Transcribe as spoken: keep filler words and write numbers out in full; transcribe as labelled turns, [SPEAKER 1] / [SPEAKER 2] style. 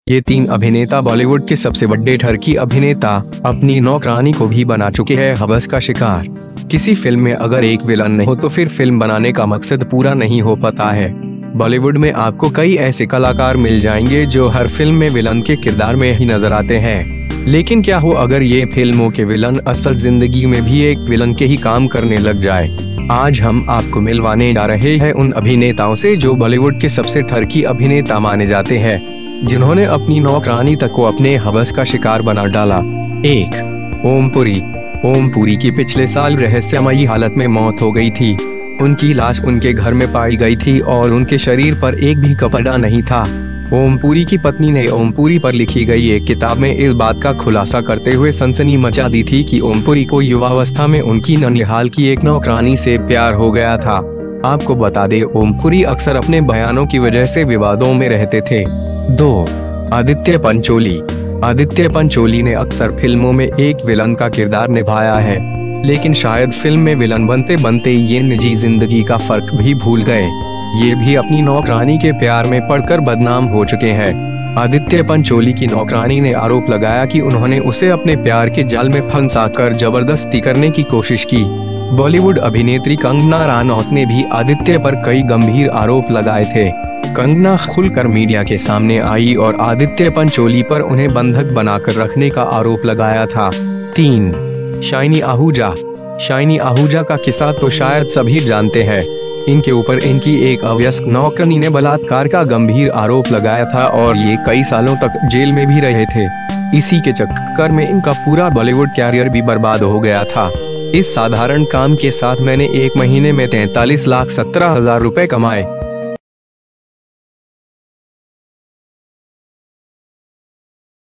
[SPEAKER 1] ये तीन अभिनेता बॉलीवुड के सबसे बड़े ठरकी अभिनेता अपनी नौकरानी को भी बना चुके हैं हवस का शिकार। किसी फिल्म में अगर एक विलन नहीं हो तो फिर फिल्म बनाने का मकसद पूरा नहीं हो पाता है। बॉलीवुड में आपको कई ऐसे कलाकार मिल जाएंगे जो हर फिल्म में विलन के किरदार में ही नजर आते हैं, लेकिन क्या हो अगर ये फिल्मों के विलन असल जिंदगी में भी एक विलन के ही काम करने लग जाए। आज हम आपको मिलवाने जा रहे हैं उन अभिनेताओं से जो बॉलीवुड के सबसे ठरकी अभिनेता माने जाते हैं, जिन्होंने अपनी नौकरानी तक को अपने हवस का शिकार बना डाला। एक, ओम पुरी। ओम पुरी की पिछले साल रहस्यमयी हालत में मौत हो गई थी। उनकी लाश उनके घर में पाई गई थी और उनके शरीर पर एक भी कपड़ा नहीं था। ओम पुरी की पत्नी ने ओम पुरी पर लिखी गई एक किताब में इस बात का खुलासा करते हुए सनसनी मचा दी थी कि ओम पुरी को युवावस्था में उनकी ननिहाल की एक नौकरानी से प्यार हो गया था। आपको बता दें, ओम पुरी अक्सर अपने बयानों की वजह से विवादों में रहते थे। दो, आदित्य पंचोली। आदित्य पंचोली ने अक्सर फिल्मों में एक विलन का किरदार निभाया है, लेकिन शायद फिल्म में विलन बनते बनते ये निजी जिंदगी का फर्क भी भूल गए। ये भी अपनी नौकरानी के प्यार में पड़कर बदनाम हो चुके हैं। आदित्य पंचोली की नौकरानी ने आरोप लगाया कि उन्होंने उसे अपने प्यार के जाल में फंसाकर जबरदस्ती करने की कोशिश की। बॉलीवुड अभिनेत्री कंगना रनौत ने भी आदित्य पर कई गंभीर आरोप लगाए थे। कंगना खुलकर मीडिया के सामने आई और आदित्य पंचोली पर उन्हें बंधक बनाकर रखने का आरोप लगाया था। तीन, शाइनी आहूजा। शाइनी आहूजा का किस्सा तो शायद सभी जानते हैं। इनके ऊपर इनकी एक अवयस्क नौकरानी ने बलात्कार का गंभीर आरोप लगाया था और ये कई सालों तक जेल में भी रहे थे। इसी के चक्कर में इनका पूरा बॉलीवुड कैरियर भी बर्बाद हो गया था। इस साधारण काम के साथ मैंने एक महीने में तैंतालीस लाख सत्रह हजार रुपए कमाए।